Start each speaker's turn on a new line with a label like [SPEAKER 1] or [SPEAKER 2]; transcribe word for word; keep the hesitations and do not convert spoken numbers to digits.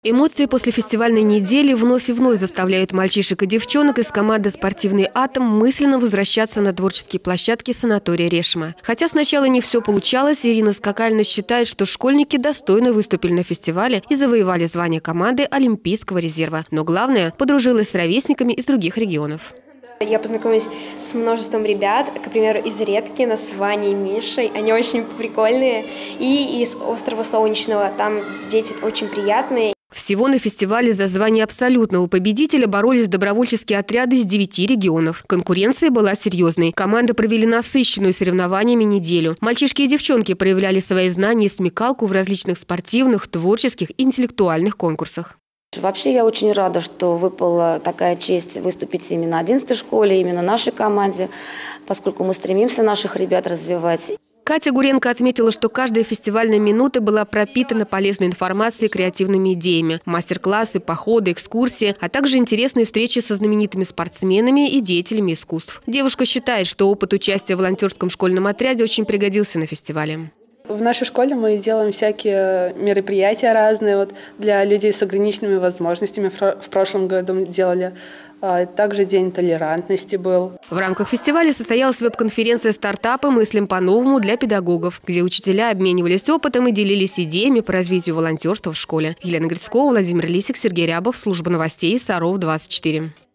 [SPEAKER 1] Эмоции после фестивальной недели вновь и вновь заставляют мальчишек и девчонок из команды «Спортивный атом» мысленно возвращаться на творческие площадки санатория Решма. Хотя сначала не все получалось, Ирина Скакальна считает, что школьники достойно выступили на фестивале и завоевали звание команды Олимпийского резерва. Но главное – подружилась с ровесниками из других регионов.
[SPEAKER 2] Я познакомилась с множеством ребят, к примеру, из Редкина, с Ваней и Мишей. Они очень прикольные. И из острова Солнечного. Там дети очень приятные.
[SPEAKER 1] Всего на фестивале за звание абсолютного победителя боролись добровольческие отряды из девяти регионов. Конкуренция была серьезной. Команды провели насыщенную соревнованиями неделю. Мальчишки и девчонки проявляли свои знания и смекалку в различных спортивных, творческих и интеллектуальных конкурсах.
[SPEAKER 3] Вообще я очень рада, что выпала такая честь выступить именно одиннадцатой школе, именно нашей команде, поскольку мы стремимся наших ребят развивать.
[SPEAKER 1] Катя Гуренко отметила, что каждая фестивальная минута была пропитана полезной информацией и креативными идеями. Мастер-классы, походы, экскурсии, а также интересные встречи со знаменитыми спортсменами и деятелями искусств. Девушка считает, что опыт участия в волонтерском школьном отряде очень пригодился на фестивале.
[SPEAKER 4] В нашей школе мы делаем всякие мероприятия разные вот, для людей с ограниченными возможностями. В прошлом году делали. Также День толерантности был.
[SPEAKER 1] В рамках фестиваля состоялась веб-конференция «Стартапы. Мыслим по-новому» для педагогов, где учителя обменивались опытом и делились идеями по развитию волонтерства в школе. Елена Грицкова, Владимир Лисик, Сергей Рябов, служба новостей Саров двадцать четыре.